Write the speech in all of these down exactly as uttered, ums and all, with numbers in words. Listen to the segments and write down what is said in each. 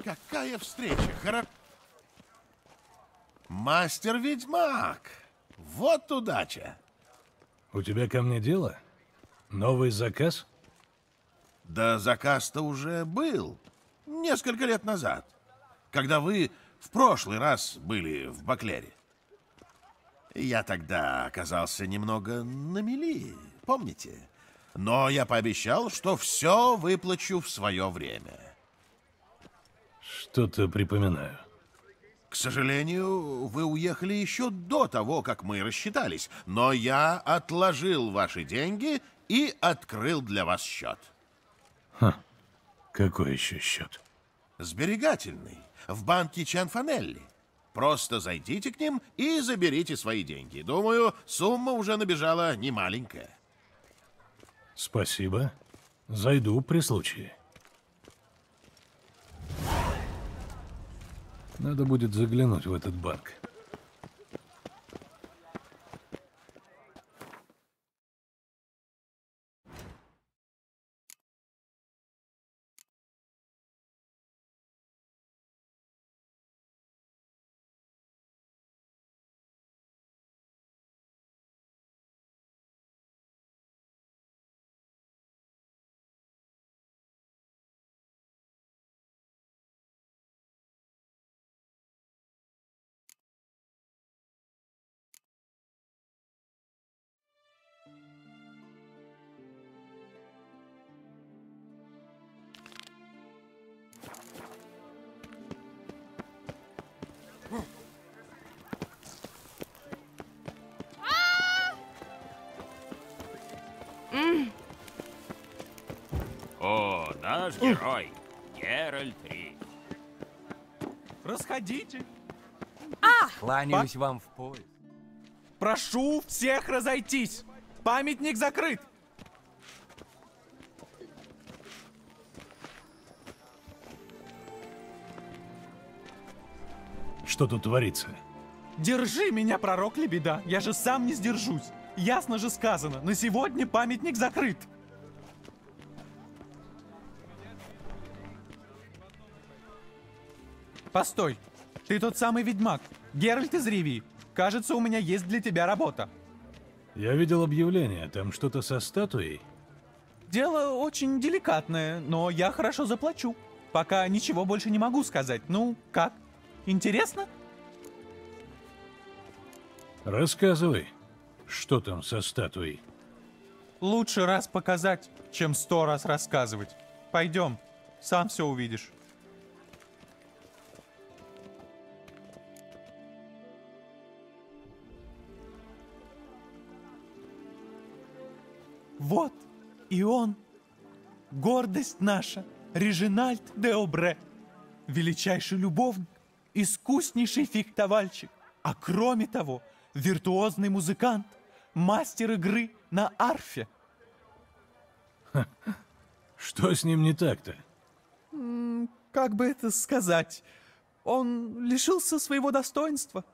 Какая встреча! Хоро... Мастер-ведьмак! Вот удача! У тебя ко мне дело? Новый заказ? Да заказ-то уже был. Несколько лет назад. Когда вы в прошлый раз были в Баклере. Я тогда оказался немного на мели, помните? Но я пообещал, что все выплачу в свое время. Что-то припоминаю. К сожалению, вы уехали еще до того, как мы рассчитались, но я отложил ваши деньги и открыл для вас счет. Ха, какой еще счет? Сберегательный, в банке Чанфанелли. Просто зайдите к ним и заберите свои деньги. Думаю, сумма уже набежала немаленькая. Спасибо. Зайду при случае. Надо будет заглянуть в этот банк. О, наш герой, Геральт Рив. Расходите. Кланяюсь вам в пояс. Прошу всех разойтись. Памятник закрыт. Что тут творится? Держи меня, пророк Лебеда. Я же сам не сдержусь. Ясно же сказано, на сегодня памятник закрыт. Постой. Ты тот самый ведьмак. Геральт из Ривии. Кажется, у меня есть для тебя работа. Я видел объявление, там что-то со статуей. Дело очень деликатное, но я хорошо заплачу. Пока ничего больше не могу сказать. Ну, как? Интересно? Рассказывай, что там со статуей? Лучше раз показать, чем сто раз рассказывать. Пойдем, сам все увидишь. Вот и он, гордость наша, Режинальд де Обре, величайший любовник, искуснейший фехтовальщик, а кроме того, виртуозный музыкант, мастер игры на арфе. Что с ним не так-то? Как бы это сказать? Он лишился своего достоинства.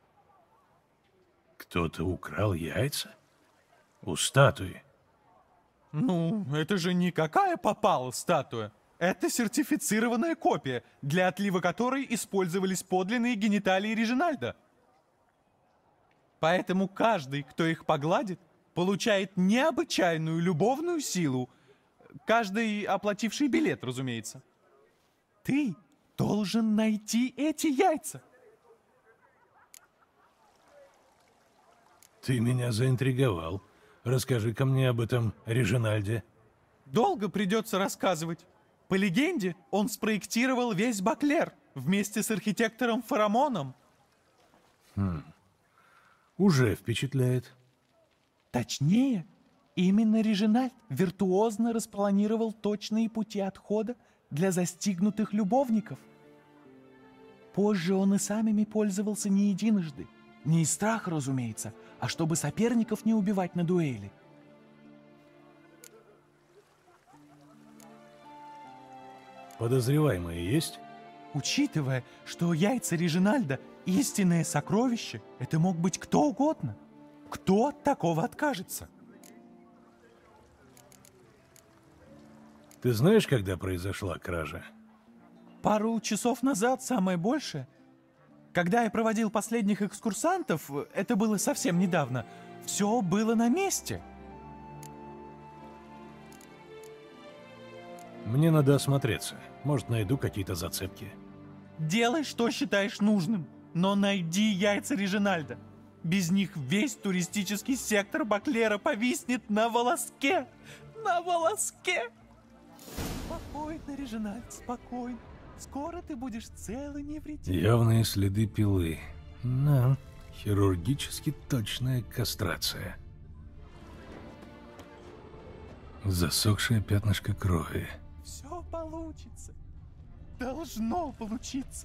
Кто-то украл яйца? У статуи? Ну, это же никакая попала статуя. Это сертифицированная копия, для отлива которой использовались подлинные гениталии Режинальда. Поэтому каждый, кто их погладит, получает необычайную любовную силу. Каждый, оплативший билет, разумеется. Ты должен найти эти яйца. Ты меня заинтриговал. Расскажи-ка мне об этом Режинальде. Долго придется рассказывать. По легенде, он спроектировал весь Баклер вместе с архитектором Фарамоном. Хм. Уже впечатляет. Точнее, именно Режинальд виртуозно распланировал точные пути отхода для застигнутых любовников. Позже он и сам ими пользовался не единожды. Не из страха, разумеется, а чтобы соперников не убивать на дуэли. Подозреваемые есть? Учитывая, что яйца Режинальда — истинное сокровище, это мог быть кто угодно. Кто от такого откажется? Ты знаешь, когда произошла кража? Пару часов назад, самое большее. Когда я проводил последних экскурсантов, это было совсем недавно, все было на месте. Мне надо осмотреться. Может, найду какие-то зацепки. Делай, что считаешь нужным, но найди яйца Режинальда. Без них весь туристический сектор Баклера повиснет на волоске. На волоске. Спокойно, Режинальд, спокойно. Скоро ты будешь цел и невредим. Явные следы пилы. Да, хирургически точная кастрация. Засохшее пятнышко крови. Все получится. Должно получиться.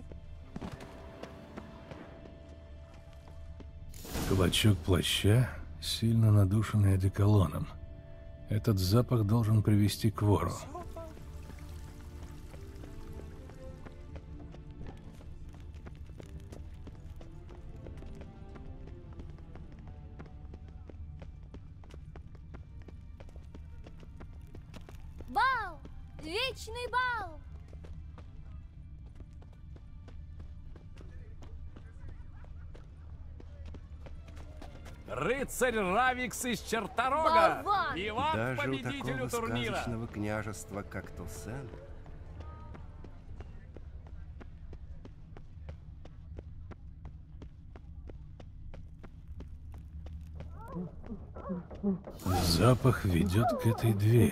Клочок плаща, сильно надушенный одеколоном. Этот запах должен привести к вору. Бал! Вечный бал! Рыцарь Равикс из Черторога! Болван! Иван Даже у победителю такого турнира! сказочного княжества, как Туссен, Запах ведет к этой двери.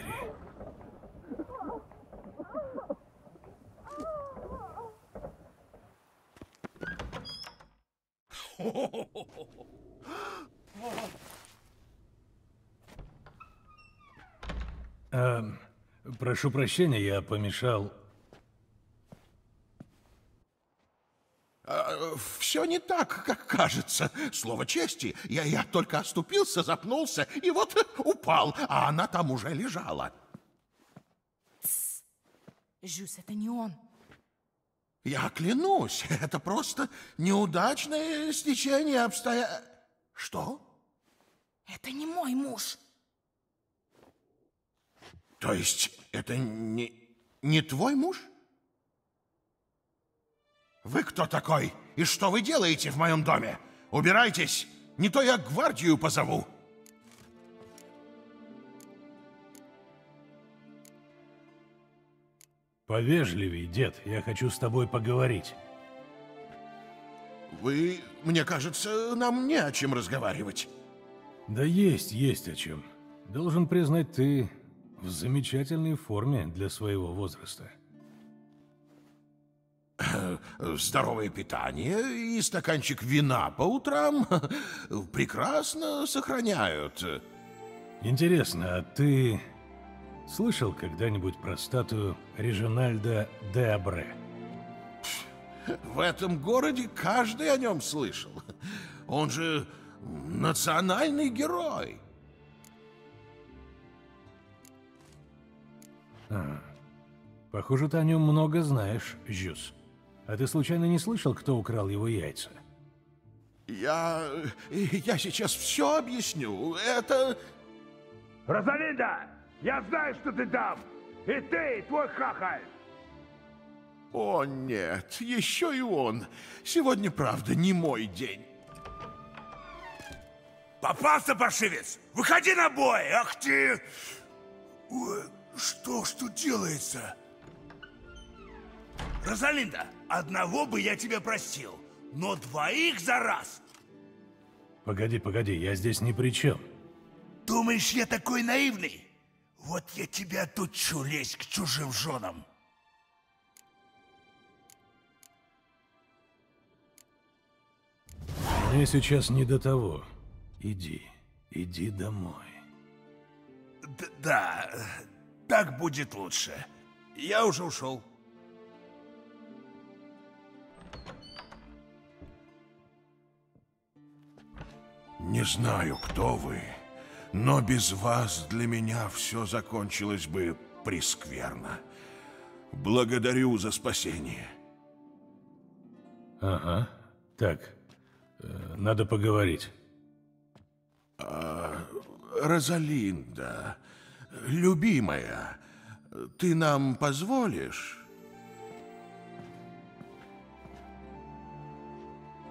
А, прошу прощения, я помешал. Все не так, как кажется. Слово чести. Я, я только оступился, запнулся и вот упал, а она там уже лежала. Жюс, это не он. Я клянусь, это просто неудачное стечение обстоятельств. Что? Это не мой муж. То есть это не, не твой муж? Вы кто такой? И что вы делаете в моем доме? Убирайтесь, не то я гвардию позову. Повежливей, дед, я хочу с тобой поговорить. Вы, мне кажется, нам не о чем разговаривать. Да есть, есть о чем. Должен признать, ты в замечательной форме для своего возраста. Здоровое питание и стаканчик вина по утрам прекрасно сохраняют. Интересно, а ты слышал когда-нибудь про статую Режинальда де Абре? В этом городе каждый о нем слышал. Он же национальный герой. А, похоже, ты о нем много знаешь, Жюс. А ты случайно не слышал, кто украл его яйца? Я... я сейчас все объясню. Это... Розалинда! Я знаю, что ты там! И ты, и твой хахаль! О, нет, еще и он. Сегодня, правда, не мой день. Попался, паршивец! Выходи на бой! Ах ты! Ой, что ж тут делается? Розалинда, одного бы я тебя простил, но двоих за раз! Погоди, погоди, я здесь ни при чем. Думаешь, я такой наивный? Вот я тебя тут чу лезть к чужим женам. Мне сейчас не до того. Иди, иди домой. Д да, так будет лучше. Я уже ушел. Не знаю, кто вы, но без вас для меня все закончилось бы прескверно. Благодарю за спасение. Ага. Так, э, надо поговорить. А, Розалинда, любимая, ты нам позволишь?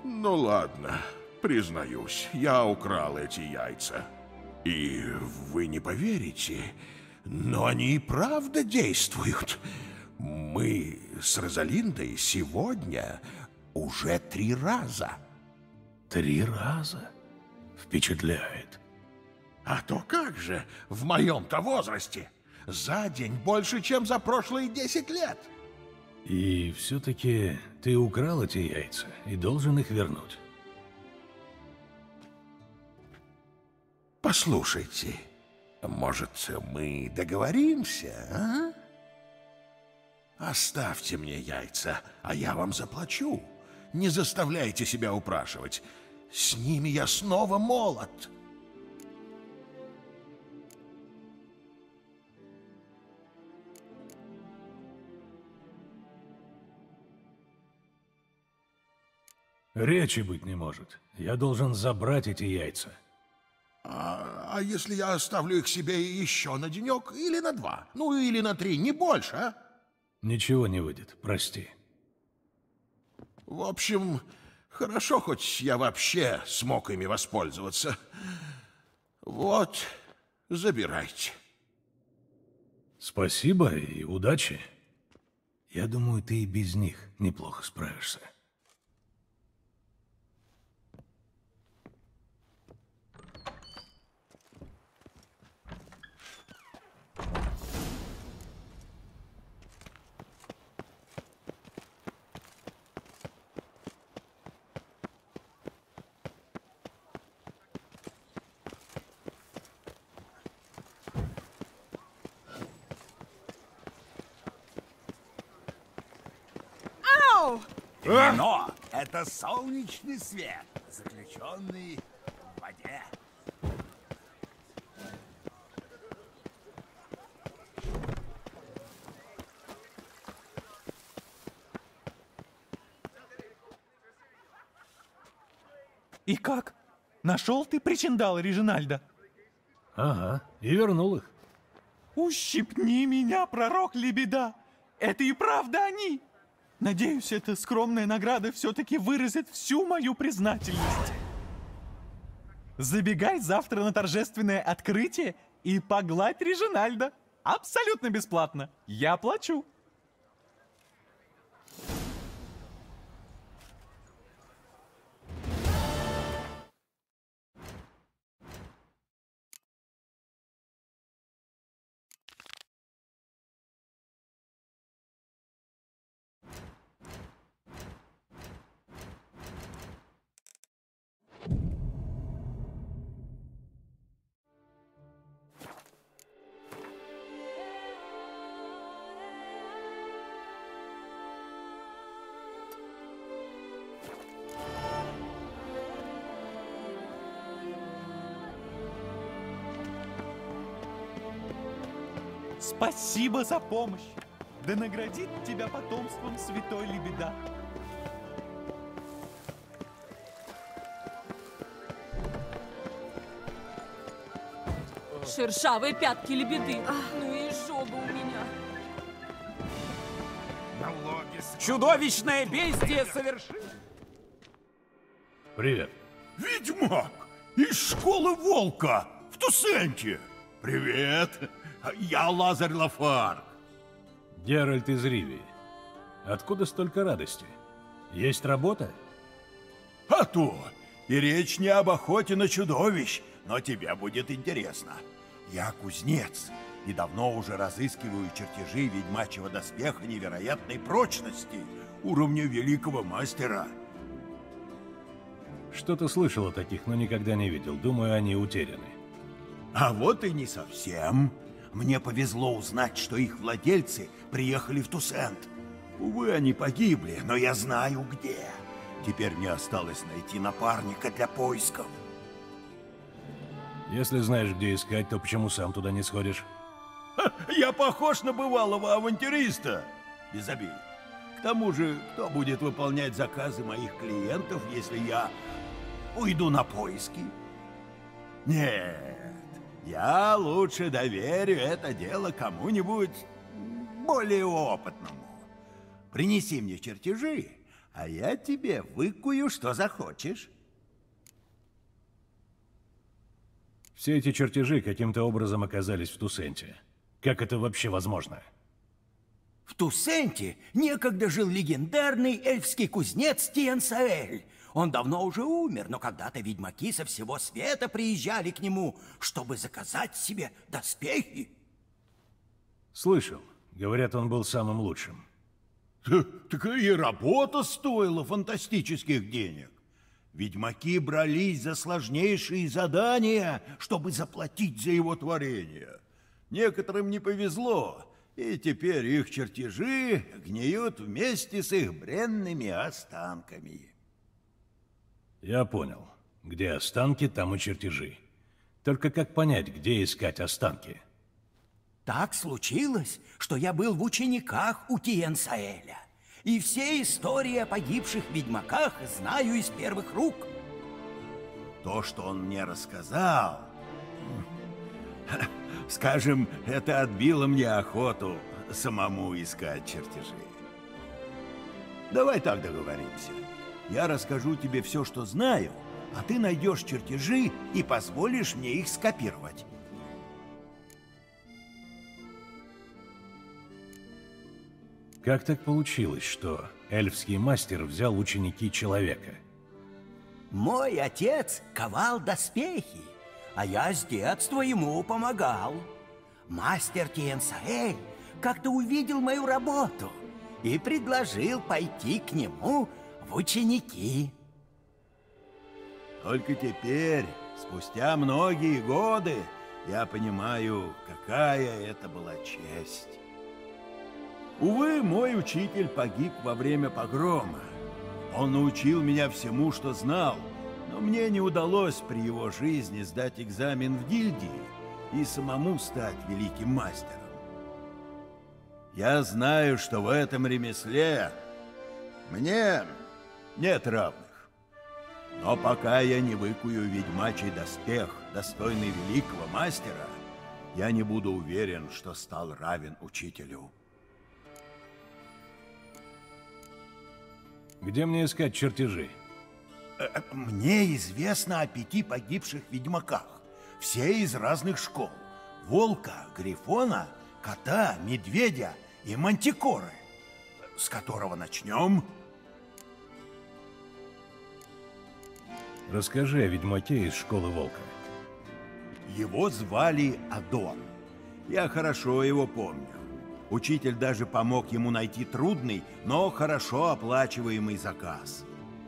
Ну ладно, признаюсь, я украл эти яйца. И вы не поверите, но они и правда действуют. Мы с Розалиндой сегодня уже три раза. Три раза? Впечатляет. А то как же в моем-то возрасте? За день больше, чем за прошлые десять лет. И все-таки ты украл эти яйца и должен их вернуть. Послушайте, может, мы договоримся, а? Оставьте мне яйца, а я вам заплачу. Не заставляйте себя упрашивать. С ними я снова молод. Речи быть не может. Я должен забрать эти яйца. А, а если я оставлю их себе еще на денек или на два? Ну, или на три, не больше, а? Ничего не выйдет, прости. В общем, хорошо, хоть я вообще смог ими воспользоваться. Вот, забирайте. Спасибо и удачи. Я думаю, ты и без них неплохо справишься. Вино — это солнечный свет, заключенный в воде. И как? Нашел ты причиндал Режинальда? Ага, и вернул их. Ущипни меня, пророк Лебеда! Это и правда они! Надеюсь, эта скромная награда все-таки выразит всю мою признательность. Забегай завтра на торжественное открытие и погладь Режинальда. Абсолютно бесплатно. Я плачу. Спасибо за помощь. Да наградит тебя потомством святой Лебеда. Шершавые пятки Лебеды. Ну и жога у меня. Чудовищное бестие совершил. Привет. Ведьмак из школы волка в Тусенте. Привет. Я Лазарь Лафарг. Геральт из Ривии. Откуда столько радости? Есть работа? А то! И речь не об охоте на чудовищ, но тебе будет интересно. Я кузнец и давно уже разыскиваю чертежи ведьмачьего доспеха невероятной прочности, уровня великого мастера. Что-то слышал о таких, но никогда не видел. Думаю, они утеряны. А вот и не совсем. Мне повезло узнать, что их владельцы приехали в Тусент. Увы, они погибли, но я знаю где. Теперь мне осталось найти напарника для поисков. Если знаешь, где искать, то почему сам туда не сходишь? Ха, я похож на бывалого авантюриста. Без обид. К тому же, кто будет выполнять заказы моих клиентов, если я уйду на поиски? Нет. Я лучше доверю это дело кому-нибудь более опытному. Принеси мне чертежи, а я тебе выкую, что захочешь. Все эти чертежи каким-то образом оказались в Тусенте. Как это вообще возможно? В Тусенте некогда жил легендарный эльфский кузнец Тиен-Саэль. Он давно уже умер, но когда-то ведьмаки со всего света приезжали к нему, чтобы заказать себе доспехи. Слышал. Говорят, он был самым лучшим. Так и работа стоила фантастических денег. Ведьмаки брались за сложнейшие задания, чтобы заплатить за его творение. Некоторым не повезло, и теперь их чертежи гниют вместе с их бренными останками. Я понял. Где останки, там и чертежи. Только как понять, где искать останки? Так случилось, что я был в учениках у Тиен-Саэля. И все истории о погибших ведьмаках знаю из первых рук. То, что он мне рассказал, скажем, это отбило мне охоту самому искать чертежи. Давай так договоримся. Я расскажу тебе все, что знаю, а ты найдешь чертежи и позволишь мне их скопировать. Как так получилось, что эльфский мастер взял ученики человека? Мой отец ковал доспехи, а я с детства ему помогал. Мастер Тиен-Саэль как-то увидел мою работу и предложил пойти к нему в ученики. Только теперь, спустя многие годы, я понимаю, какая это была честь. Увы, мой учитель погиб во время погрома. Он научил меня всему, что знал, но мне не удалось при его жизни сдать экзамен в гильдии и самому стать великим мастером. Я знаю, что в этом ремесле мне нет равных. Но пока я не выкую ведьмачий доспех, достойный великого мастера, я не буду уверен, что стал равен учителю. Где мне искать чертежи? Мне известно о пяти погибших ведьмаках. Все из разных школ. Волка, Грифона, кота, медведя и мантикоры. С которого начнем? Расскажи о ведьмаке из школы Волка. Его звали Адон. Я хорошо его помню. Учитель даже помог ему найти трудный, но хорошо оплачиваемый заказ.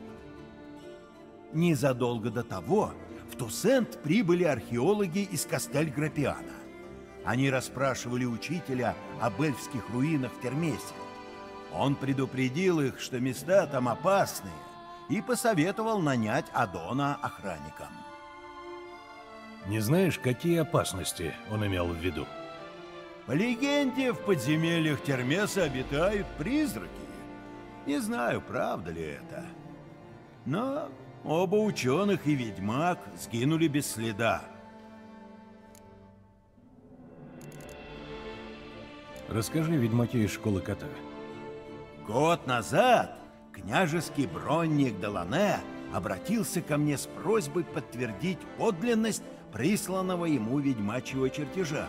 Незадолго до того в Тусент прибыли археологи из Кастель-Грапиана. Они расспрашивали учителя об эльфских руинах в Термесе. Он предупредил их, что места там опасные, и посоветовал нанять Адона охранником. Не знаешь, какие опасности он имел в виду? По легенде, в подземельях Термеса обитают призраки. Не знаю, правда ли это. Но оба ученых и ведьмак сгинули без следа. Расскажи о ведьмаке из школы кота. Год назад княжеский бронник Делане обратился ко мне с просьбой подтвердить подлинность присланного ему ведьмачьего чертежа.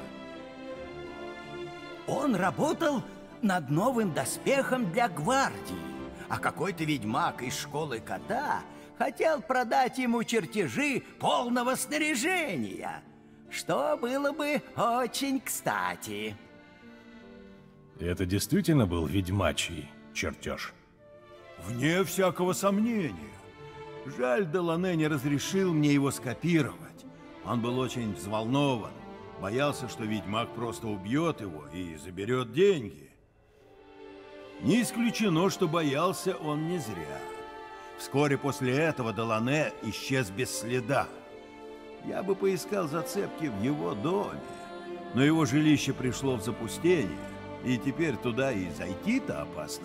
Он работал над новым доспехом для гвардии, а какой-то ведьмак из школы кота хотел продать ему чертежи полного снаряжения, что было бы очень кстати. Это действительно был ведьмачий чертеж? Вне всякого сомнения. Жаль, Делане не разрешил мне его скопировать. Он был очень взволнован. Боялся, что ведьмак просто убьет его и заберет деньги. Не исключено, что боялся он не зря. Вскоре после этого Делане исчез без следа. Я бы поискал зацепки в его доме, но его жилище пришло в запустение, и теперь туда и зайти-то опасно.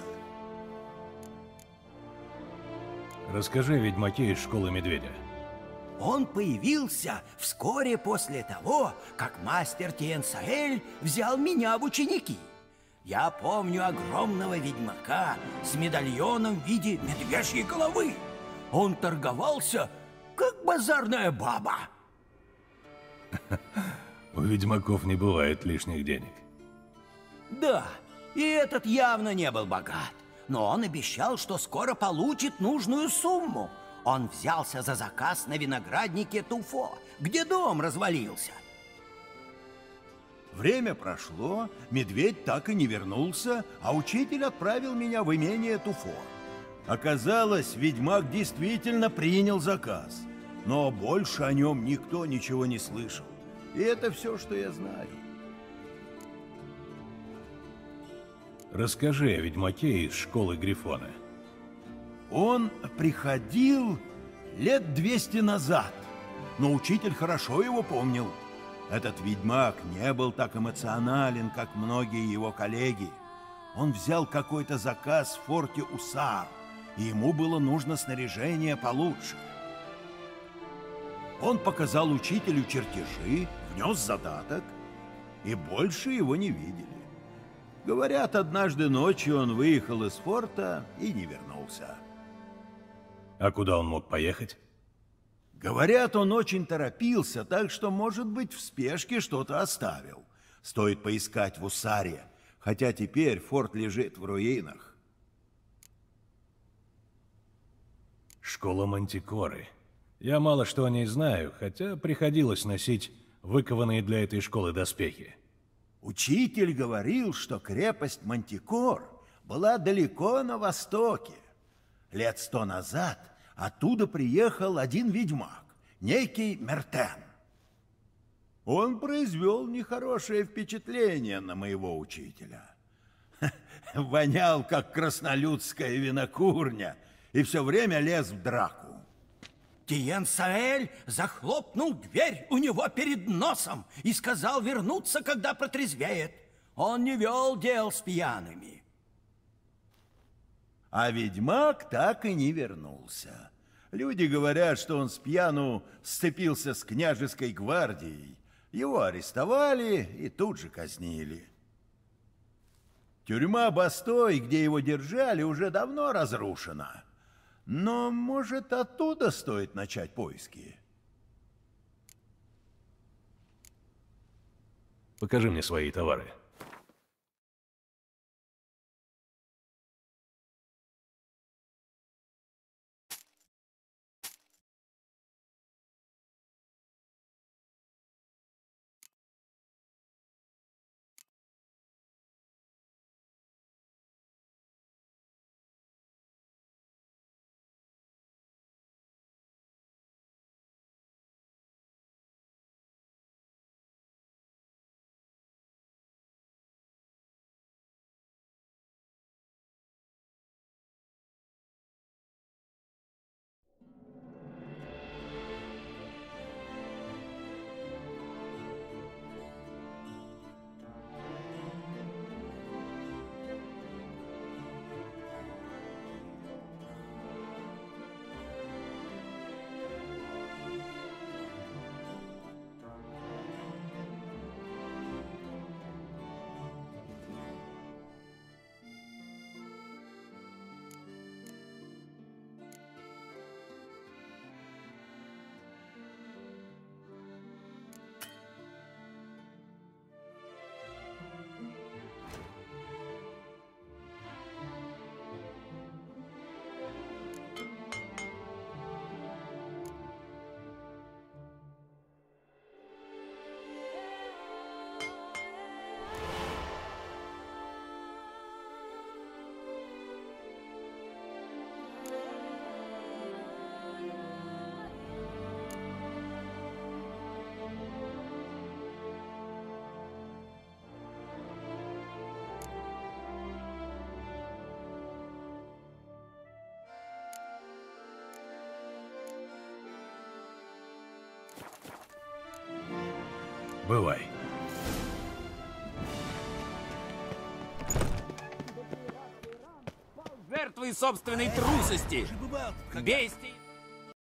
Расскажи о ведьмаке из школы Медведя. Он появился вскоре после того, как мастер Тиен-Саэль взял меня в ученики. Я помню огромного ведьмака с медальоном в виде медвежьей головы. Он торговался, как базарная баба. У ведьмаков не бывает лишних денег. Да, и этот явно не был богат, но он обещал, что скоро получит нужную сумму. Он взялся за заказ на винограднике Туфо, где дом развалился. Время прошло, медведь так и не вернулся, а учитель отправил меня в имение Туфо. Оказалось, ведьмак действительно принял заказ, но больше о нем никто ничего не слышал. И это все, что я знаю. Расскажи о ведьмаке из школы Грифона. Он приходил лет двести назад, но учитель хорошо его помнил. Этот ведьмак не был так эмоционален, как многие его коллеги. Он взял какой-то заказ в форте Усар, и ему было нужно снаряжение получше. Он показал учителю чертежи, внес задаток, и больше его не видели. Говорят, однажды ночью он выехал из форта и не вернулся. А куда он мог поехать? Говорят, он очень торопился, так что, может быть, в спешке что-то оставил. Стоит поискать в Усаре, хотя теперь форт лежит в руинах. Школа Мантикоры. Я мало что о ней знаю, хотя приходилось носить выкованные для этой школы доспехи. Учитель говорил, что крепость Мантикор была далеко на востоке. Лет сто назад оттуда приехал один ведьмак, некий Мертен. Он произвел нехорошее впечатление на моего учителя. Вонял, как краснолюдская винокурня, и все время лез в драку. Тиен Саэль захлопнул дверь у него перед носом и сказал вернуться, когда протрезвеет. Он не вел дел с пьяными. А ведьмак так и не вернулся. Люди говорят, что он с пьяну сцепился с княжеской гвардией. Его арестовали и тут же казнили. Тюрьма Бастой, где его держали, уже давно разрушена. Но, может, оттуда стоит начать поиски? Покажи мне свои товары. Бывай. Жертвой собственной трусости. Бестий.